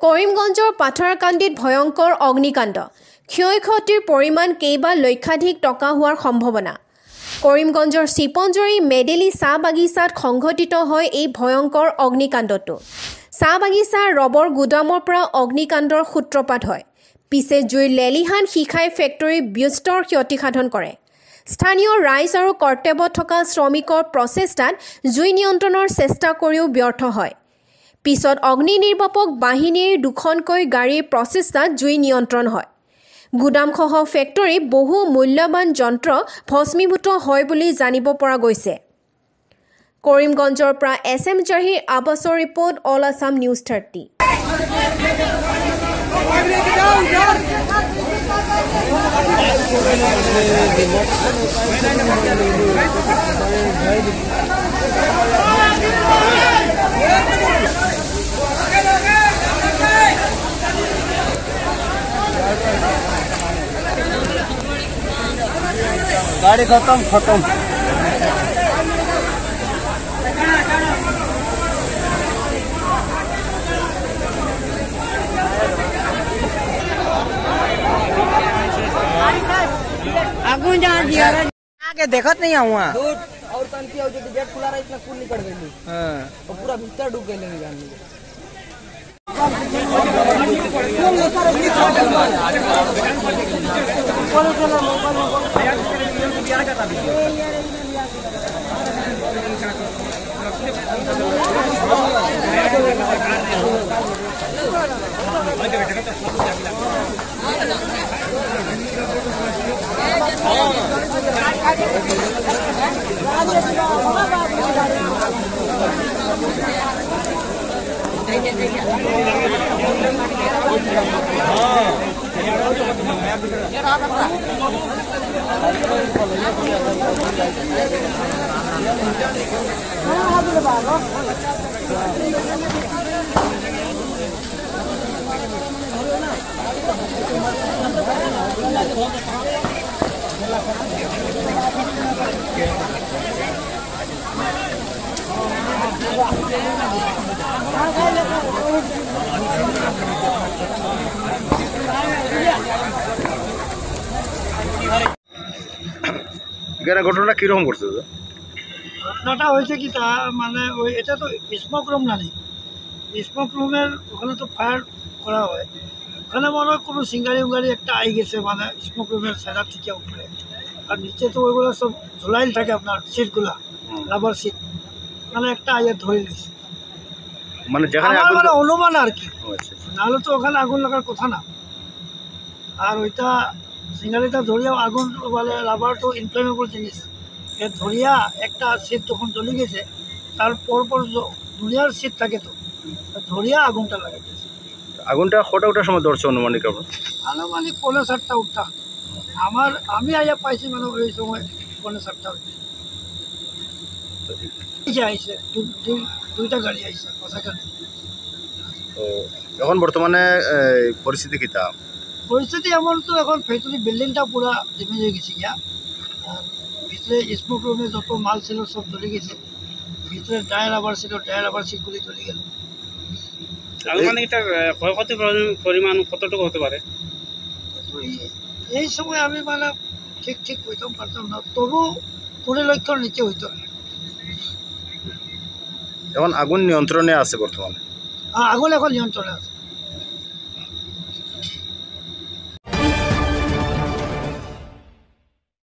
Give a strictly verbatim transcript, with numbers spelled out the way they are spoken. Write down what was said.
কৰিমগঞ্জৰ পাথাৰকান্দিত ভয়ংকৰ অগ্নিকাণ্ড ক্ষয় ক্ষতিৰ পৰিমাণ কেইবা লক্ষাধিক টকা হোৱাৰ সম্ভাৱনা কৰিমগঞ্জৰ চিপঞ্জৰী মেডেলি চাহ বাগিচাত সংঘটিত হয় এই ভয়ংকৰ অগ্নিকাণ্ডটো চাহ বাগিচাৰ ৰবৰ গুদামৰ পৰা অগ্নিকাণ্ডৰ সূত্ৰপাত হয় পিছে জুইৰ লেলিহান শিখাই ফেক্টৰী ব্যস্তৰ ক্ষতি সাধন কৰে স্থানীয় ৰাইজ আৰু কৰ্তব্যত থকা শ্ৰমিকৰ প্ৰচেষ্টাত জুই নিয়ন্ত্ৰণৰ চেষ্টা কৰিও ব্যৰ্থ হয় পিছত অগ্নি নিৰ্বাপক বাহিনীৰ দুখনকৈ গাড়ীৰ প্ৰচেষ্টাত জুই নিয়ন্ত্ৰণ হয় গুদামসহ ফেক্টৰী বহু মূল্যৱান যন্ত্ৰ ভস্মীভূত হয় বুলি জানিব পৰা গৈছে কৰিমগঞ্জৰ পৰা এছ এম জাহিৰ আবাছৰ report all Assam news thirty गाड़ी खत्म खत्म आगू जा दिया आगे देखत नहीं आऊँ और टंकी हो जो गेट खुला रहा इतना कूल निकल गई हां और पूरा भीतर डूब गए लेंगे जान ঘটনা কিরকম করছে ঘটনাটা হয়েছে কি তা মানে ওই এটা তো স্মোক রুম না নেই স্মোক রুমের ওখানে তো ফায়ার করা হয় ওখানে মনে হয় কোনো সিঙ্গারি উঙ্গারি একটা আই গেছে মানে স্মোক রুমের সাইডার থেকে উপরে আর নিচে তো ওইগুলো সব ঝোলাইল থাকে আপনার সিটগুলা রাবার সিট মানে একটা আইয়া ধরে নিয়েছে মানে যেখানে আগুন মানে অনুমান আর কি আচ্ছা নাহলে তো ওখানে আগুন লাগার কথা না আর ওইটা সিঙ্গারিটা ধরিয়া আগুন বলে রাবার তো ইনফ্লেমেবল জিনিস এ ধরিয়া একটা সিট যখন জ্বলে গেছে তার পরপর দুনিয়ার সিট থাকে তো ধরিয়া আগুনটা লাগে গেছে আগুনটা কটা ওটার সময় ধরছে অনুমানিক আপনার আনুমানিক পনেরো সাতটা উঠটা আমার আমি আইয়া পাইছি মানে ওই সময় পনেরো সাতটা উঠে আইসে দুইটা গাড়ি আইসে কথা গাড়ি তো এখন বর্তমানে পরিস্থিতি কি তা পরিস্থিতি এমন তো এখন ফ্যাক্টরি বিল্ডিংটা পুরো ড্যামেজ হয়ে গেছে গিয়া আর ভিতরে স্মোক রুমে যত মাল ছিল সব জ্বলে গেছে ভিতরে টায়ার আবার ছিল টায়ার আবার সিটগুলি জ্বলে গেল মানে এটা ক্ষয়ক্ষতির পরিমাণ কতটুকু হতে পারে এই সময় আমি মানে ঠিক ঠিক কইতাম পারতাম না তবু কুড়ি লক্ষর নিচে হইতো না এখন আগুন নিয়ন্ত্রণে আছে বর্তমানে আগুন এখন নিয়ন্ত্রণে আছে